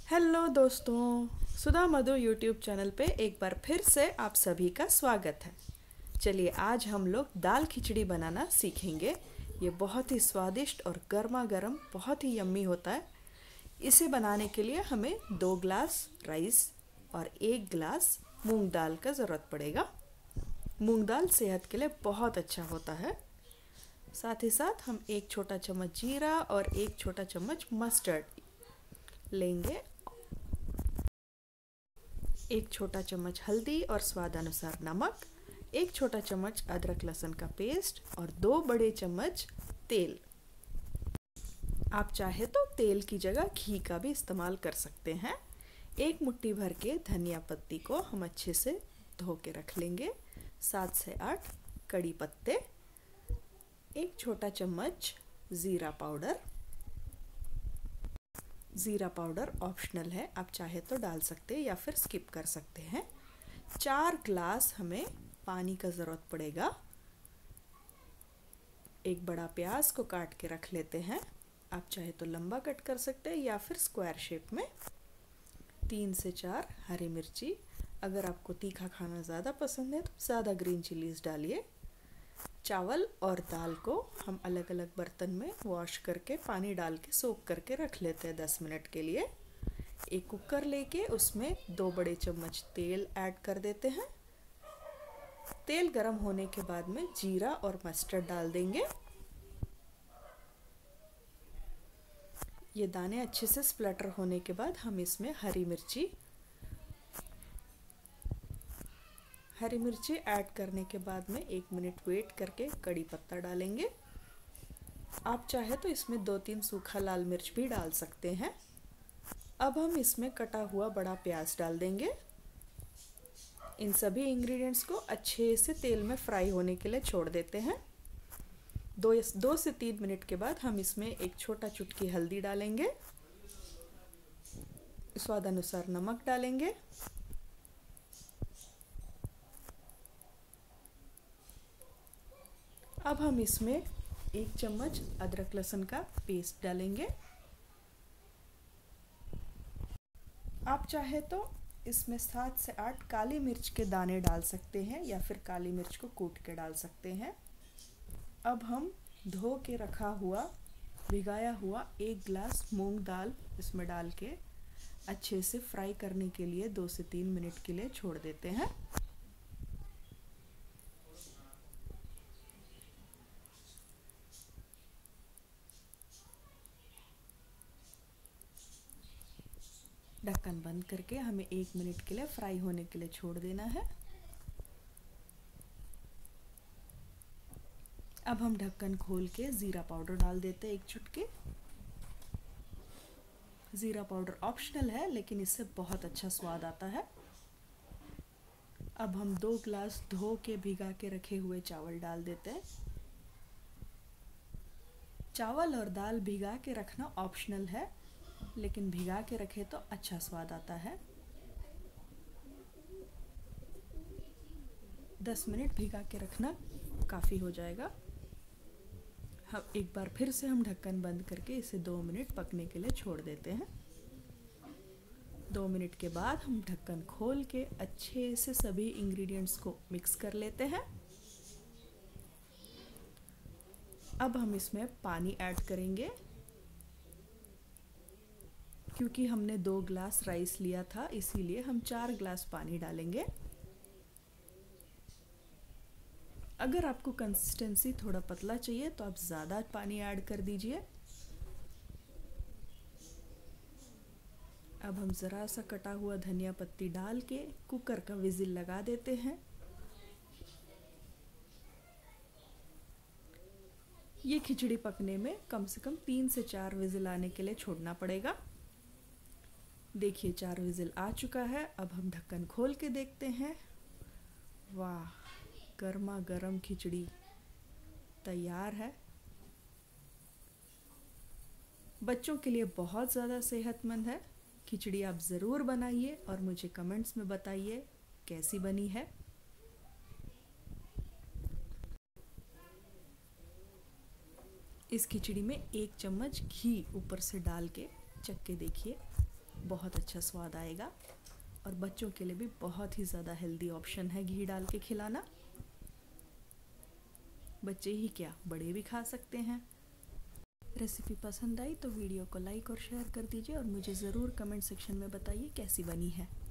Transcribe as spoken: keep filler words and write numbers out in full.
Hello दोस्तों, सुधा मधु YouTube channel पे एक बार फिर से आप सभी का स्वागत है। चलिए आज हम लोग दाल खिचड़ी बनाना सीखेंगे। ये बहुत ही स्वादिष्ट और गर्मा गर्म बहुत ही यम्मी होता है। इसे बनाने के लिए हमें दो ग्लास राइस और एक ग्लास मूंग दाल का ज़रूरत पड़ेगा। मूंग दाल सेहत के लिए बहुत अच्छा होता है। साथ ही साथ हम एक छोटा चम्मच जीरा और एक छोटा चम्मच मस्टर्ड लेंगे। एक छोटा चम्मच हल्दी और स्वाद अनुसार नमक, एक छोटा चम्मच अदरक लहसुन का पेस्ट और दो बड़े चम्मच तेल। आप चाहे तो तेल की जगह घी का भी इस्तेमाल कर सकते हैं। एक मुट्ठी भर के धनिया पत्ती को हम अच्छे से धो के रख लेंगे। सात से आठ कड़ी पत्ते, एक छोटा चम्मच ज़ीरा पाउडर। ज़ीरा पाउडर ऑप्शनल है, आप चाहे तो डाल सकते हैं या फिर स्किप कर सकते हैं। चार ग्लास हमें पानी का ज़रूरत पड़ेगा। एक बड़ा प्याज को काट के रख लेते हैं। आप चाहे तो लंबा कट कर सकते हैं या फिर स्क्वायर शेप में। तीन से चार हरी मिर्ची, अगर आपको तीखा खाना ज़्यादा पसंद है तो ज़्यादा ग्रीन चिलीज डालिए। चावल और दाल को हम अलग अलग बर्तन में वॉश करके पानी डाल के सोक करके रख लेते हैं दस मिनट के लिए। एक कुकर लेके उसमें दो बड़े चम्मच तेल ऐड कर देते हैं। तेल गरम होने के बाद में जीरा और मस्टर्ड डाल देंगे। ये दाने अच्छे से स्प्लटर होने के बाद हम इसमें हरी मिर्ची हरी मिर्ची ऐड करने के बाद में एक मिनट वेट करके कड़ी पत्ता डालेंगे। आप चाहे तो इसमें दो तीन सूखा लाल मिर्च भी डाल सकते हैं। अब हम इसमें कटा हुआ बड़ा प्याज डाल देंगे। इन सभी इंग्रेडिएंट्स को अच्छे से तेल में फ्राई होने के लिए छोड़ देते हैं। दो दो से तीन मिनट के बाद हम इसमें एक छोटा चुटकी हल्दी डालेंगे। स्वाद अनुसार नमक डालेंगे। अब हम इसमें एक चम्मच अदरक लहसुन का पेस्ट डालेंगे। आप चाहे तो इसमें सात से आठ काली मिर्च के दाने डाल सकते हैं या फिर काली मिर्च को कूट के डाल सकते हैं। अब हम धो के रखा हुआ भिगाया हुआ एक गिलास मूंग दाल इसमें डाल के अच्छे से फ्राई करने के लिए दो से तीन मिनट के लिए छोड़ देते हैं। ढक्कन बंद करके हमें एक मिनट के लिए फ्राई होने के लिए छोड़ देना है। अब हम ढक्कन खोल के ज़ीरा पाउडर डाल देते हैं एक चुटकी। ज़ीरा पाउडर ऑप्शनल है लेकिन इससे बहुत अच्छा स्वाद आता है। अब हम दो ग्लास धो के भिगा के रखे हुए चावल डाल देते हैं। चावल और दाल भिगा के रखना ऑप्शनल है लेकिन भिगा के रखे तो अच्छा स्वाद आता है। दस मिनट भिगा के रखना काफ़ी हो जाएगा। हम एक बार फिर से हम ढक्कन बंद करके इसे दो मिनट पकने के लिए छोड़ देते हैं। दो मिनट के बाद हम ढक्कन खोल के अच्छे से सभी इंग्रेडिएंट्स को मिक्स कर लेते हैं। अब हम इसमें पानी ऐड करेंगे। क्योंकि हमने दो ग्लास राइस लिया था इसीलिए हम चार ग्लास पानी डालेंगे। अगर आपको कंसिस्टेंसी थोड़ा पतला चाहिए तो आप ज़्यादा पानी ऐड कर दीजिए। अब हम ज़रा सा कटा हुआ धनिया पत्ती डाल के कुकर का विजिल लगा देते हैं। ये खिचड़ी पकने में कम से कम तीन से चार विजिल आने के लिए छोड़ना पड़ेगा। देखिए चार विजिल आ चुका है। अब हम ढक्कन खोल के देखते हैं। वाह, गर्मा गर्म खिचड़ी तैयार है। बच्चों के लिए बहुत ज़्यादा सेहतमंद है। खिचड़ी आप ज़रूर बनाइए और मुझे कमेंट्स में बताइए कैसी बनी है। इस खिचड़ी में एक चम्मच घी ऊपर से डाल के चख के देखिए, बहुत अच्छा स्वाद आएगा। और बच्चों के लिए भी बहुत ही ज़्यादा हेल्दी ऑप्शन है घी डाल के खिलाना। बच्चे ही क्या, बड़े भी खा सकते हैं। रेसिपी पसंद आई तो वीडियो को लाइक और शेयर कर दीजिए और मुझे ज़रूर कमेंट सेक्शन में बताइए कैसी बनी है।